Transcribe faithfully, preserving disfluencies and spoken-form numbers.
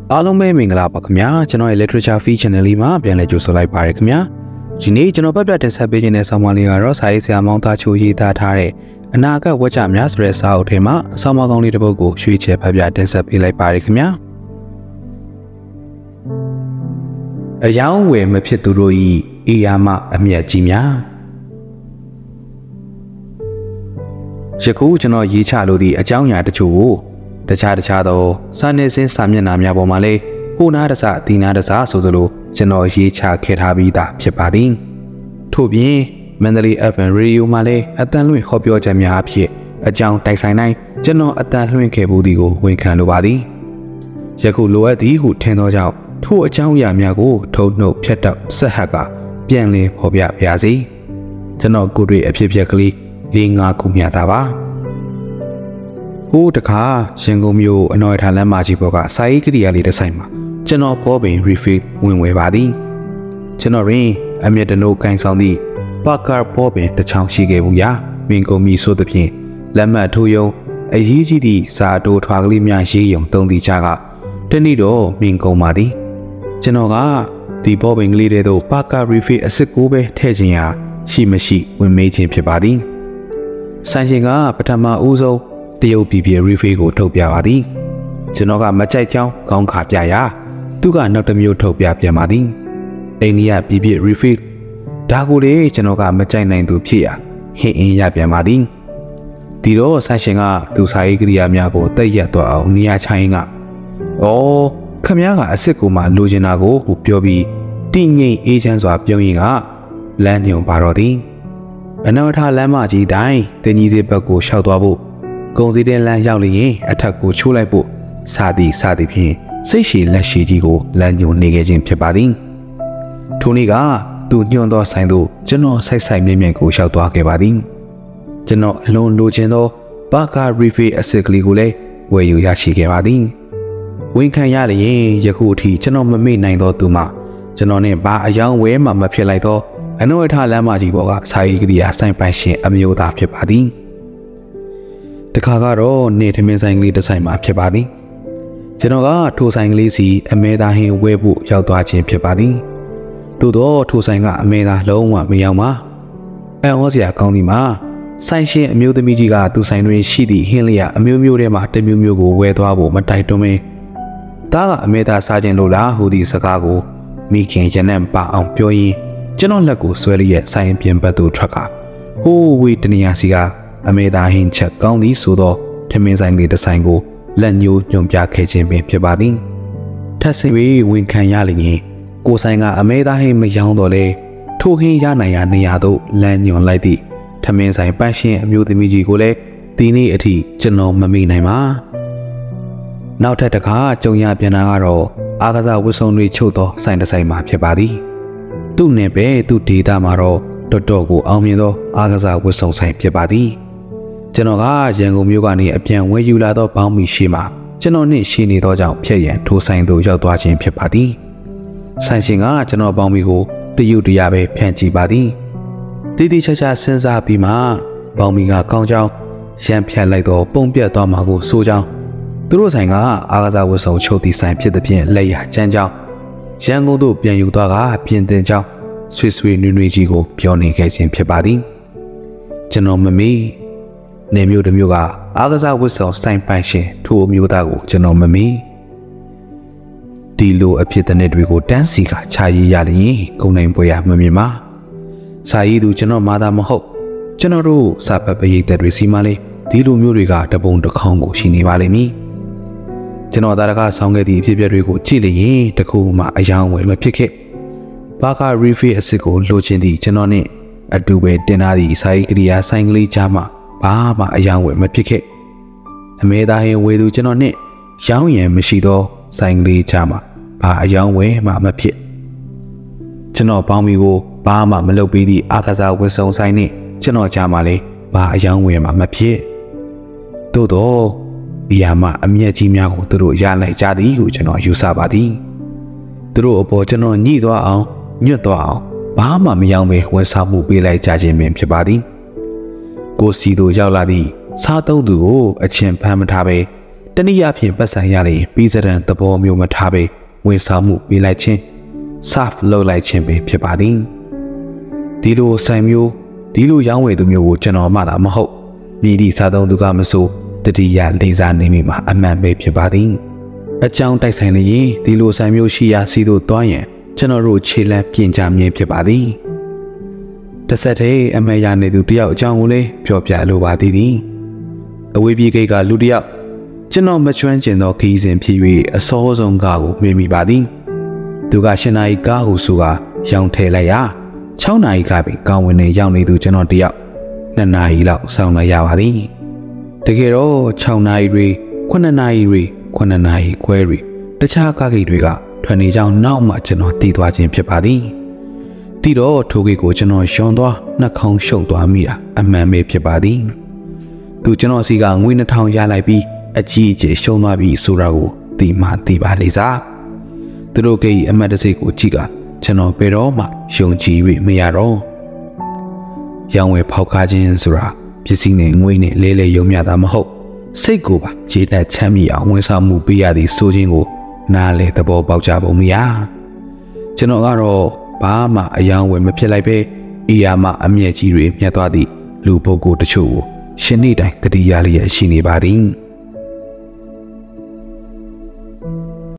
အားလုံးပဲမင်္ဂလာပါခင်ဗျာကျွန်တော်ရဲ့ literature feed channel လေးမှာပြန်လည်ကြိုဆိုလိုက်ပါရခင်ဗျာဒီနေ့ကျွန်တော်ပြပြတင်ဆက်ပေးခြင်းတဲ့ဆောင်းပါးလေးကတော့စာရေးဆရာမောင်သားချိုရေးသားထားတဲ့အနာဂတ်ဝက်ကြများဆိုတဲ့စာအုပ်ထဲမှာဆောင်းပါးကောင်းလေးတစ်ပုဒ်ကိုရွှေ့ချယ်ဖတ်ပြတင်ဆက်ပေးလိုက်ပါရခင်ဗျာအယောင်ဝယ်မဖြစ်သူတို့ဤအေယာမအမျက်ကြီးများယခုကျွန်တော်ရေးချလို့ဒီအကြောင်းအရာတချို့ကိုတခြားတခြားသောစာနယ်ဇင်းစာမျက်နှာများပေါ်မှာလည်းဟိုနားတစအဒီနားတစဆိုသလိုကျွန်တော်ရေးချခဲ့ထားပြီးသားဖြစ်ပါသည်ထို့ပြင်မန္တလေး эф эм Radio မှာလည်းအတန်လွင့်ဟောပြောချက်များအဖြစ်အကြောင်းတိုက်ဆိုင်တိုင်းကျွန်တော်အတန်လွင့်ခဲ့မှုဒီကိုဝန်ခံလိုပါသည်ယခုလိုအပ်သည်ဟုထင်သောကြောင့်ထို့အကြောင်းအရာများကိုထုံနှုတ်ဖြတ်တောက်ဆက်ဟက်ကပြန်လည်ဖော်ပြပါရစေကျွန်တော်ကိုယ်တွေ့အဖြစ်ဖြစ်ကလေးလေးငါးခုမြတ်တာပါဟိုတခါရှင်ကုန်မြို့အနော်ရထားလမ်းမကြီးပေါ်ကစာရေးကရိယာလေးတစ်ဆိုင်မှာကျွန်တော်ပေါ်ပင် refill ဝင်ဝယ်ပါသည်ကျွန်တော်ရင်အမျက်တနိုးကန်ဆောင်သည့်ပါကာပေါ်ပင်တစ်ချောင်းရှိခဲ့ဘူးရာမင်းကုန်မီဆိုသဖြင့်လက်မှတ်ထိုးယုံအရေးကြီးသည့်စာတိုးထွားကလေးများရေးယုံတုံးသည့်ချကတနေ့တော့မင်းကုန်ပါသည်ကျွန်တော်ကဒီပေါ်ပင်ကလေးတဲ့သို့ပါကာ refill အစစ်ကိုပဲထည့်ခြင်းရာရှိမရှိဝင်မေးခြင်းဖြစ်ပါသည်ဆိုင်ရှင်ကပထမဦးဆုံးတရုတ်ပြည်ပြည် refill ကိုထုတ်ပြပါသည်ကျွန်တော်ကမကြိုက်ကြောင်းကောင်းခါပြရာသူကနောက်တစ်မျိုးထုတ်ပြပြန်ပါသည်အိန္ဒိယပြည်ပြည် refill ဒါကိုလေကျွန်တော်ကမကြိုက်နိုင်သူဖြစ်ရာဟင်းအင်းရပြန်ပါသည်ဒီတော့ဆိုင်ရှင်ကသူစာရေးကရိယာများကိုတိတ်ရက်သွားအောင်နေရာချိုင်းကဩခမည်းကအစ်စ်ကိုမှလိုချင်တာကိုဟူပြောပြီးတည်ငြိမ်အေးချမ်းစွာပြုံးရင်ကလမ်းညွန်ပါတော့သည်အနောက်ထလမ်းမကြီးတိုင်းတင်ကြီးသေးဘက်ကိုရှောက်သွားဖို့ဂုံစည်းတဲ့လမ်းရောက်လျင်အထက်ကိုချိုးလိုက်ဖို့စသည်စသည်ဖြင့်စိတ်ရှည်လက်ရှည်ကြီးကိုလမ်းညွန်နေခဲ့ခြင်းဖြစ်ပါသည်ထိုနေ့ကသူညွန်သောဆိုင်သို့ကျွန်တော်ဆိုက်ဆိုင်မြင့်မြင့်ကိုရှောက်သွားခဲ့ပါသည်ကျွန်တော်အလွန်လိုချင်သောပါကာ refill အစစ်ကလေးကိုလည်းဝယ်ယူရရှိခဲ့ပါသည်ဝန်ခံရလျင်ယခုအထိကျွန်တော်မမေ့နိုင်သောသူမှကျွန်တော်နဲ့ဘာအယောင်ဝဲမှမဖြစ်လိုက်သောအနိုးအထလမ်းမကြီးပေါ်ကစာရေးကရိယာဆိုင်ပိုင်ရှင်အမျိုးသားဖြစ်ပါသည်တခါကတော့နေထမင်းဆိုင်ကလေးတစ်ဆိုင်မှာဖြစ်ပါသည်ကျွန်တော်ကထိုဆိုင်ကလေးစီအမဲသားဟင်းဝဲဖို့ရောက်သွားခြင်းဖြစ်ပါသည်သို့တော့ထိုဆိုင်ကအမဲသားလုံးဝမရောက်ပါအံ့ဩစရာကောင်းသည်မှာဆိုင်ရှင်အမျိုးသမီးကြီးကသူဆိုင်တွင်ရှိသည့်ဟင်းလျာအမျိုးမျိုးထဲမှာတစ်မျိုးမျိုးကိုဝဲသွားဖို့မတိုက်တွန်းမင်းဒါကအမဲသားစားခြင်းလို့လားဟူသည့်စကားကိုမိခင်ရနံပါအောင်ပြောရင်းကျွန်တော်လက်ကိုဆွဲလျက်ဆိုင်ပြင်ဘက်သို့ထွက်ကဟိုးဝေးတနေရာစီကအမေသားဟင်းချက်ကောင်းသည်ဆိုသောထမင်းဆိုင်လေးတစ်ဆိုင်ကိုလက်ညှိုးညွှန်ပြခဲ့ခြင်းပင်ဖြစ်ပါသည်ထပ်ဆင်ပြီးဝန်ခံရလျင်ကိုဆိုင်ကအမေသားဟင်းမယောင်းတော့လေထိုဟင်းရနိုင်ရာနေရာသို့လမ်းညွှန်လိုက်သည့်ထမင်းဆိုင်ပန်းရှင်အမျိုးသမီးကြီးကိုလည်းဒီနေ့အထိကျွန်တော်မမေ့နိုင်ပါနောက်ထပ်တစ်ခါကြုံရပြန်တာကတော့အာကစားဝတ်စုံတွေချုပ်သောဆိုင်တစ်ဆိုင်မှာဖြစ်ပါသည်သူ့နယ်ပဲသူ့ဒေတာမှာတော့တော်တော်ကိုအောင်မြင်သောအားကစားဝတ်စုံဆိုင်ဖြစ်ပါသည်ကျွန်တော်ကရန်ကုန်မြို့ကနေအပြန်ဝယ်ယူလာသောဘောင်းမီရှိမှကျွန်တော်နှင့်ရှိနေသောကြောင့်ဖြည့်ရန်ထိုဆိုင်သို့ရောက်သွားခြင်းဖြစ်ပါသည်ဆိုင်ရှင်ကကျွန်တော်ဘောင်းမီကိုတရုတ်တရားပဲဖြန့်ကြည့်ပါသည်တိတိကျကျစဉ်းစားပြီးမှဘောင်းမီကကောင်းကြောင်းရန်ဖြတ်လိုက်သောပုံပြတ်သွားမှာကိုစိုးကြောင်းသူတို့ဆိုင်ကအားကစားဝတ်စုံချုပ်သည့်ဆိုင်ဖြစ်သဖြင့်လက်ရကျန်းကြောင်းရန်ကုန်သို့ပြန်ယူသွားကပြင်တင်ကြောင်းဆွေဆွေနွေ့နွေ့ကြီးကိုပြောနေခဲ့ခြင်းဖြစ်ပါသည်ကျွန်တော်မမေ့နေမျိုးတစ်မျိုးကအားကစားဝတ်ဆောင်ဆိုင်ပိုင်ရှင်ထိုအမျိုးသားကိုကျွန်တော်မမေ့ဒီလိုအဖြစ်တဲ့တွေကိုတန်းစီကခြာရည်ရလျင်ဂုံနိုင်ပွဲရမမြင်ပါစာရေးသူကျွန်တော်မာသာမဟုတ်ကျွန်တော်တို့စာပတ်ပရိသတ်တွေစီမလေးဒီလိုမျိုးတွေကတပုံတစ်ခေါင်းကိုရှိနေပါလိမ့်မည်ကျွန်တော်သားတကားဆောင်းခဲ့သည့်အဖြစ်အပျက်တွေကိုကြည့်လျင်တခုမှအယောင်ဝယ်မဖြစ်ခဲ့ဘာကာ refill အစစ်ကိုလိုချင်သည့်ကျွန်တော်နဲ့အတူပဲတင်ထားသည့်စာရေးကရိယာဆိုင်ကလေးကြားမှာဘာမှအယောင်ဝယ်မဖြစ်ခဲ့အမဲသားဟင်းဝယ်သူကျွန်တော်နဲ့ရောင်းရန်မရှိသောဆိုင်ကလေးကြားမှာဘာအယောင်ဝယ်မှမဖြစ်ကျွန်တော်ပေါင်းပြီးကိုဘာမှမလုပ်ပြီးသည့်အာကစားဝတ်စုံဆိုင်နဲ့ကျွန်တော်ကြားမှာလည်းဘာအယောင်ဝယ်မှမဖြစ်သို့တော့ဒီယာမှာအမျက်ကြီးများကိုသူတို့ရလိုက်ကြသည်ဟုကျွန်တော်ယူဆပါသည်သူတို့အပေါ်ကျွန်တော်ညှိသွားအောင်ညွတ်သွားအောင်ဘာမှမယောင်းပဲဝန်ဆောင်မှုပေးလိုက်ကြခြင်းပင်ဖြစ်ပါသည်ကိုစီတို့ရောက်လာသည့်စားသုံးသူကိုအချင်းဖမ်းမထားပဲတနည်းအားဖြင့်ပတ်စံရရင်ပြီးစရန်သဘောမျိုးမထားပဲဝန်ဆောင်မှုပေးလိုက်ခြင်း serve လုပ်လိုက်ခြင်းပဲဖြစ်ပါသည်ဒီလိုဆိုင်မျိုးဒီလိုရောင်းဝယ်သူမျိုးကိုကျွန်တော်မှသာမဟုတ်မြည်သည့်စားသုံးသူကမဆိုတတိယလေးစားနေမိမှာအမှန်ပဲဖြစ်ပါသည်အကြောင်းတိုက်ဆိုင်လျင်ဒီလိုဆိုင်မျိုးရှိရာစီတို့တွားရင်ကျွန်တော်တို့ခြေလမ်းပြင်ကြမြင်ဖြစ်ပါသည်တစ်ဆက်တည်းအမေရနေသူတယောက်အကြောင်းကိုလည်းပြောပြလိုပါသေးသည်အဝေးပြေးဂိတ်ကလူတယောက်ကျွန်တော်မချွမ်းကျင်သောခီးစဉ်ဖြစ်၍အစောဆုံးကားကိုမြင်မိပါသည်သူကရှင်နာရီကားဟုဆိုကရောင်းထည့်လိုက်ရာ၆နာရီခါပင်ကောင်းဝင်နေရောက်နေသူကျွန်တော်တယောက်နှစ်နာရီလောက်စောင့်လိုက်ရပါသည်တကယ်တော့၆နာရီတွေခုနှစ်နာရီတွေခုနှစ်နာရီခွဲတွေတခြားကားဂိတ်တွေကထွက်နေကြောင်းနောက်မှကျွန်တော်တည်သွားခြင်းဖြစ်ပါသည်တည်တော့ထိုဂိတ်ကိုကျွန်တော်ရှောင်သွားနှာခေါင်းရှုပ်သွားမိတာအမှန်ပဲဖြစ်ပါသည်သူကျွန်တော်စီကငွေနှစ်ထောင်ရလိုက်ပြီးအကြီးအကျယ်ရှုံးသွားပြီဆိုတာကိုသိမှသိပါလေစားသူတို့ကိအမတ်တစိတ်ကိုကြည့်ကကျွန်တော်ဘယ်တော့မှယုံကြည်၍မရတော့ရောင်းဝယ်ဖောက်ကားခြင်းဆိုတာပစ္စည်းနဲ့ငွေနဲ့လဲလဲယုံမြတာမဟုတ်စိတ်ကိုပါခြေတက်ချမ်းမြေအောင်ဝန်ဆောင်မှုပေးရသည်ဆိုခြင်းကိုနားလေသဘောပေါက်ကြပုံမရကျွန်တော်ကတော့ဘာမှအယောင်ဝယ်မဖြစ်လိုက်ပဲအေးရမှအမျက်ကြီးတွေမြတ်သွားသည့်လူပုဂ္ဂိုလ်တချို့ကိုရှင်နေ့တိုင်းတတိယလျက်ရှိနေပါသည်